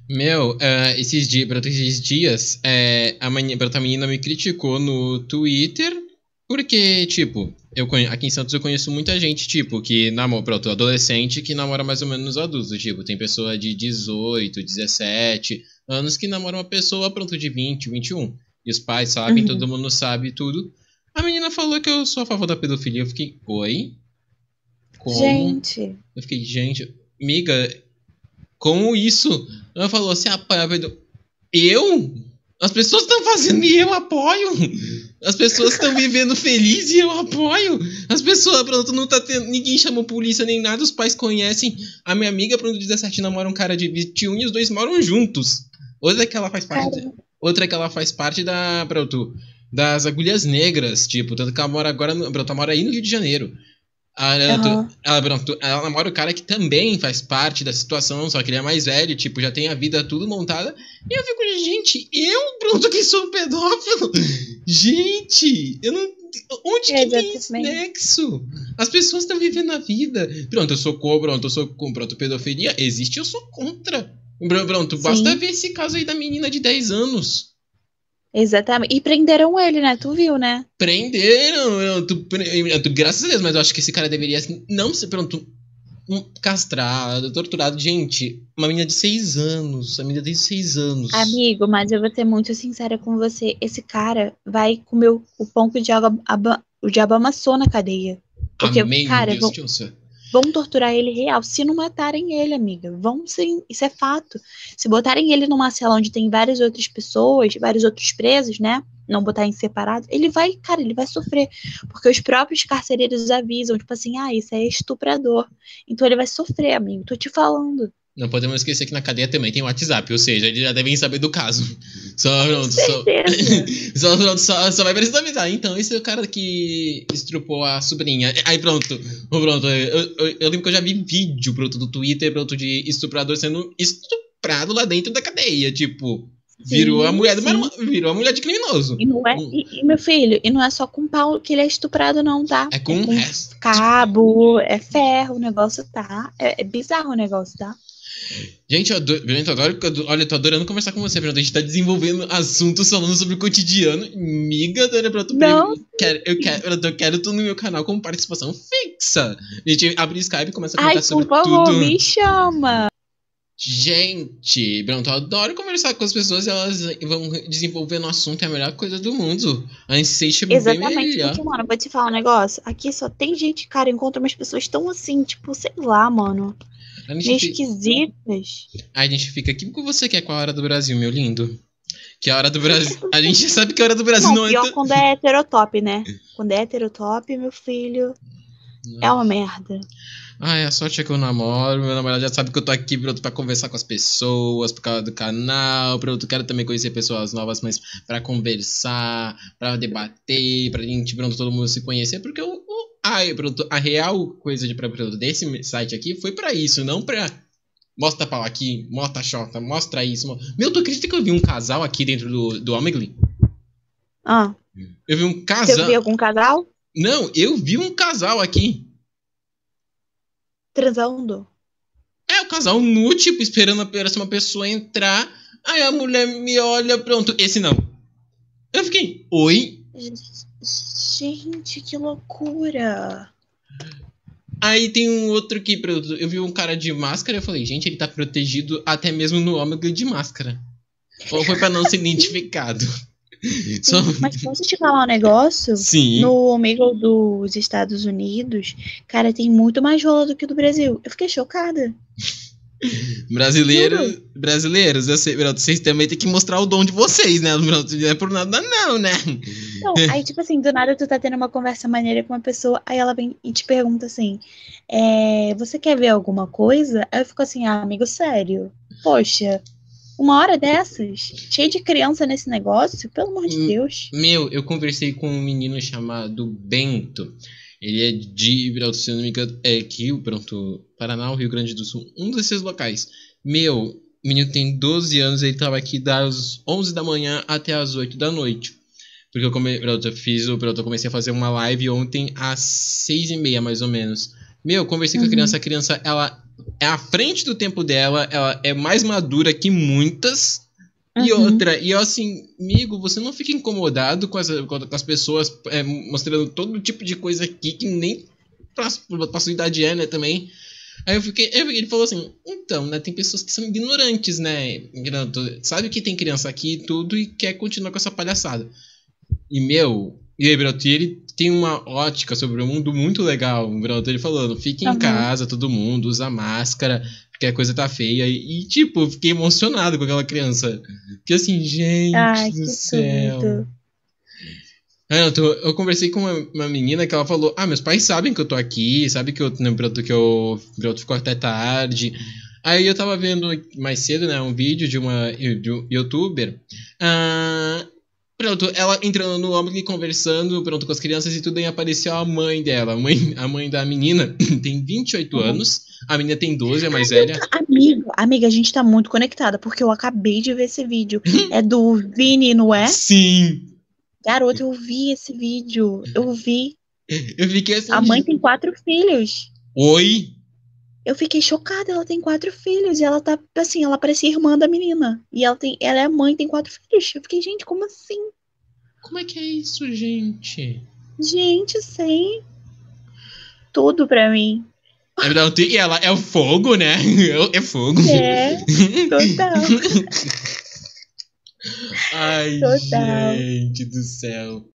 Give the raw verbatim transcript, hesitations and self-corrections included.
Meu, eh, esses dias, esses dias, eh, a meni- outra menina me criticou no Twitter, porque, tipo, eu conhe- aqui em Santos eu conheço muita gente, tipo, que namora, pronto, adolescente que namora mais ou menos adulto, tipo, tem pessoa de dezoito, dezessete anos que namora uma pessoa, pronto, de vinte, vinte e um. E os pais sabem, todo Uhum. mundo sabe tudo. A menina falou que eu sou a favor da pedofilia, eu fiquei, oi? Como? Gente, Eu fiquei, gente, miga, como isso? Ela falou assim, ah, pai, eu? As pessoas estão fazendo e eu apoio. As pessoas estão vivendo feliz e eu apoio. As pessoas, pronto, não tá tendo. Ninguém chamou polícia nem nada, os pais conhecem. A minha amiga, pronto, de dezessete namora um cara de vinte e um e os dois moram juntos. Outra é que ela faz parte. cara, De, outra é que ela faz parte da. Pronto. Das agulhas negras, tipo, tanto que ela mora agora. No, pronto, ela mora aí no Rio de Janeiro. Ah, ela, aham. ela, pronto, ela namora o cara que também faz parte da situação, só que ele é mais velho, tipo, já tem a vida tudo montada. E eu fico, gente, eu, pronto, que sou pedófilo? Gente, eu não. Onde que tem esse Exatamente. nexo? As pessoas estão vivendo a vida. Pronto, eu sou contra, pronto, eu sou contra, pronto, pedofilia. Existe, eu sou contra. Pronto, basta Sim, ver esse caso aí da menina de dez anos. exatamente. E prenderam ele, né? Tu viu, né? Prenderam, eu, tu, eu, tu, graças a Deus, mas eu acho que esse cara deveria não ser, pronto, um castrado, torturado. Gente, uma menina de seis anos. A menina tem seis anos. Amigo, mas eu vou ser muito sincera com você. Esse cara vai comer o o pão que o diabo, aba- o diabo amassou na cadeia. Porque, Amém, meu cara, Deus, vão, te ouça. vão torturar ele real. Se não matarem ele, amiga, vão sim. Isso é fato. Se botarem ele numa cela onde tem várias outras pessoas, vários outros presos, né? Não botar em separado, ele vai, cara, ele vai sofrer. Porque os próprios carcereiros avisam, tipo assim, ah, isso é estuprador. Então ele vai sofrer, amigo. Tô te falando. Não podemos esquecer que na cadeia também tem WhatsApp, ou seja, eles já devem saber do caso. Só, Com pronto, só, certeza. só, pronto, só, só vai precisar avisar. Então, esse é o cara que estrupou a sobrinha. Aí pronto, pronto. Eu, eu, eu lembro que eu já vi vídeo, pronto, do Twitter, pronto, de estuprador sendo estuprado lá dentro da cadeia. Tipo, virou a Sim, mulher do sim. virou a mulher de criminoso. E não é, Hum, e, e, meu filho, e não é só com pau que ele é estuprado, não, tá? É É com o com resto. cabo, é ferro, o negócio tá. É, é bizarro o negócio, tá? Gente, eu adoro, Breno, eu adoro- olha, eu tô adorando conversar com você, Breno. A gente tá desenvolvendo assuntos falando sobre o cotidiano. Miga, Dona, pra tu, Não, quero, eu, quero, eu quero tu no meu canal como participação fixa. A gente abre o Skype e começa a ai, comentar por sobre tudo. favor, me chama. Gente, Breno, eu adoro conversar com as pessoas e elas vão desenvolvendo o assunto, é a melhor coisa do mundo. A gente se sente bem Exatamente, melhor. porque, mano, vou te falar um negócio. Aqui só tem gente, cara, encontra umas pessoas tão assim, tipo, sei lá, mano, A gente, meio fi- esquisitas. a gente fica aqui, o que você quer com a hora do Brasil, meu lindo? Que a hora do Brasil. A gente sabe que a hora do Brasil Não, não é pior tão. quando é heterotop, né? Quando é heterotop, meu filho, é uma merda. Ai, a sorte é que eu namoro, meu namorado já sabe que eu tô aqui pronto pra conversar com as pessoas, por causa do canal, pronto, quero também conhecer pessoas novas, mas pra conversar, pra debater, pra gente, pronto, todo mundo se conhecer, porque o, o ai, pronto, a real coisa de pra, pronto, desse site aqui foi pra isso, não pra mostra pau aqui, mostra chota, mostra isso. mo- Meu, tu acredita que eu vi um casal aqui dentro do, do Omegle? Ah, Eu vi um você viu casal. algum casal Não, eu vi um casal aqui. transando? É, o casal nu, tipo, esperando a próxima pessoa entrar. Aí a mulher me olha, pronto, esse não. Eu fiquei, oi? Gente, que loucura! Aí tem um outro que, pronto, eu vi um cara de máscara, eu falei, gente, ele tá protegido até mesmo no ômega de máscara. Ou foi pra não ser identificado. Só... Sim, mas posso te falar um negócio? Sim. No Omegle dos Estados Unidos, cara, tem muito mais rola do que do Brasil. Eu fiquei chocada. Juro. Brasileiros, brasileiros, eu sei, pronto, vocês também tem que mostrar o dom de vocês, né? Pronto, não é por nada não, né? Não, aí, tipo assim, do nada tu tá tendo uma conversa maneira com uma pessoa, aí ela vem e te pergunta assim: é, você quer ver alguma coisa? Aí eu fico assim, ah, amigo, sério. Poxa, uma hora dessas, cheio de criança nesse negócio, pelo amor de Deus. Meu, eu conversei com um menino chamado Bento. Ele é de, pronto, se eu não me engano, é aqui, pronto, Paraná, Rio Grande do Sul, um desses locais. Meu, o menino tem doze anos, ele tava aqui das onze da manhã até as oito da noite. Porque eu, come, pronto, eu fiz, pronto, eu comecei a fazer uma live ontem às seis e meia, mais ou menos. Meu, eu conversei com a criança, Uhum. a criança, ela é à frente do tempo dela, ela é mais madura que muitas. E Uhum. outra, e eu assim, amigo, você não fica incomodado com as, com as pessoas é, mostrando todo tipo de coisa aqui que nem pra, pra sua idade é, né, também. Aí eu fiquei, eu- ele falou assim, então, né, tem pessoas que são ignorantes, né, ignorante, sabe que tem criança aqui e tudo e quer continuar com essa palhaçada. E, meu, e aí, Broto, e ele tem uma ótica sobre o mundo muito legal, Broto, ele falando, fique em Uhum. casa, todo mundo, usa máscara, porque a coisa tá feia. E, e, tipo, eu fiquei emocionado com aquela criança. Porque assim, gente Ai, do que céu. tudo. Ah, não, tô- eu conversei com uma, uma menina que ela falou, ah, meus pais sabem que eu tô aqui, sabe que eu, né, Broto, que eu, Broto ficou até tarde. Aí eu tava vendo mais cedo, né, um vídeo de uma de um youtuber. Ah, pronto, ela entrando no ônibus e conversando, pronto, com as crianças e tudo, aí apareceu a mãe dela. A mãe, a mãe da menina tem vinte e oito Uhum. anos, a menina tem doze, é mais Eu velha. ta- Amigo, amiga, a gente tá muito conectada, porque eu acabei de ver esse vídeo. É do Vini, não é? Sim! Garoto, eu vi esse vídeo. Eu vi. Eu fiquei A assim, mãe tem quatro filhos. oi? Eu fiquei chocada, ela tem quatro filhos. E ela tá, assim, ela parecia irmã da menina. E ela tem, ela é mãe, tem quatro filhos. Eu fiquei, gente, como assim? Como é que é isso, gente? Gente, sei tudo pra mim. É verdade, e ela é o fogo, né? É fogo. É, total, Ai, total. gente do céu.